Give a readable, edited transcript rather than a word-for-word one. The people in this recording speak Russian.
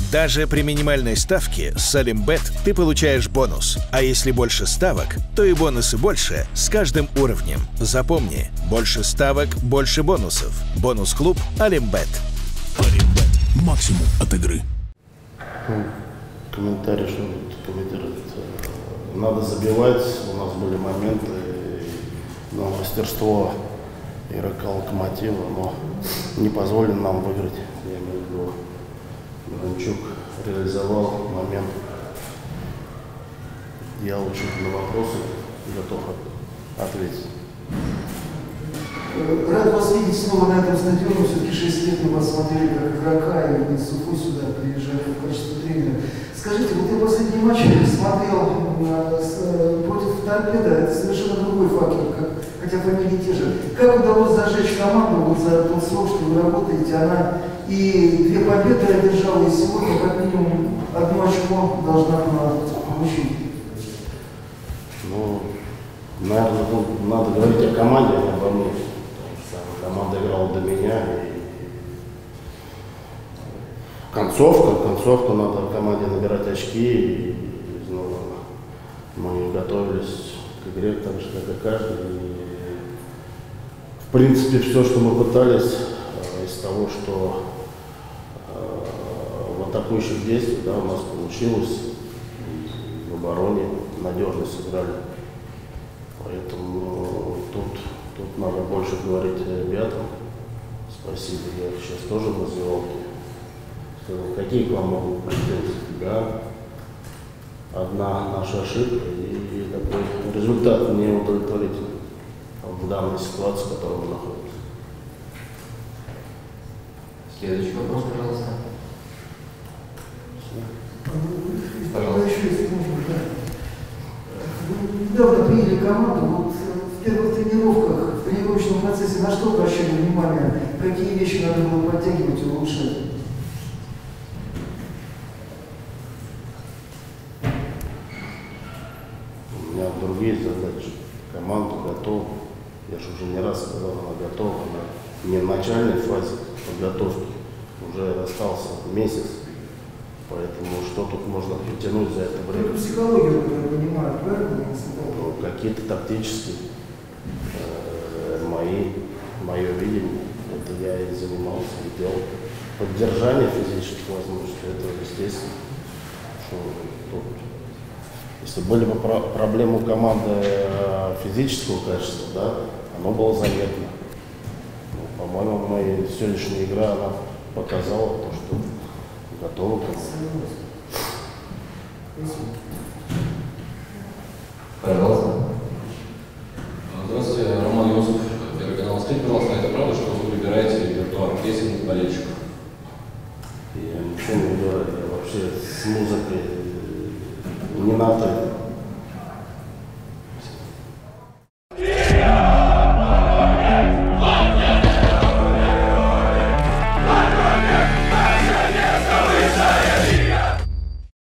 Даже при минимальной ставке с Олимбет ты получаешь бонус. А если больше ставок, то и бонусы больше с каждым уровнем. Запомни, больше ставок, больше бонусов. Бонус-клуб Олимбет. Олимбет. Максимум от игры. Комментарий, что комментировать. Надо забивать. У нас были моменты, но мастерство игрока Локомотива, но не позволили нам выиграть. Я имею в виду, Миранчук реализовал момент. Я очень на вопросы готов ответить. Рад вас видеть снова на этом стадионе. Все-таки 6 лет мы вас смотрели как игрока, и из Уфы сюда приезжали в качестве тренера. Скажите, вот я последний матч смотрел против Торпедо, это совершенно другой фактор, хотя фамилии те же. Как удалось зажечь команду вот за тот срок, что вы работаете? Она и 2 победы одержала, и сегодня как минимум 1 очко должна была получить. Ну, наверное, надо говорить о команде, а не обо мне. Команда играла до меня. И концовка, надо команде набирать очки. И, ну, мы готовились к игре так же, как и каждый. И, в принципе, все, что мы пытались из того, что в атакующих действиях, да, у нас получилось. И в обороне надежно сыграли. Поэтому тут надо больше говорить о ребятам. Спасибо, я их сейчас тоже называл. Сказал, какие к вам могут претензии? Да, одна наша ошибка и такой результат неудовлетворительный в данной ситуации, в которой мы находимся. Следующий вопрос, пожалуйста. Пожалуйста. Вы недавно приняли команду, вот в первых тренировках, в тренировочном процессе на что обращали внимание, какие вещи надо было подтягивать и улучшать? У меня другие задачи. Команда готова. Я же уже не раз сказал, она готова. Она не в начальной фазе подготовки. Уже остался месяц. Поэтому что тут можно притянуть за это время? Психологию, я понимаю, правильно? Какие-то тактические, мое видение, это я и занимался, и делал. Поддержание физических возможностей, это естественно. Если были бы проблемы у команды физического качества, да, оно было заметно. Ну, по-моему, моя сегодняшняя игра, она показала то, что готова. Пожалуйста. Здравствуйте, Роман Юсов, Первый канал. Скажите, пожалуйста, это правда, что вы выбираете репертуар песен для болельщиков? Я ничего не выбираю, я вообще с музыкой не на то.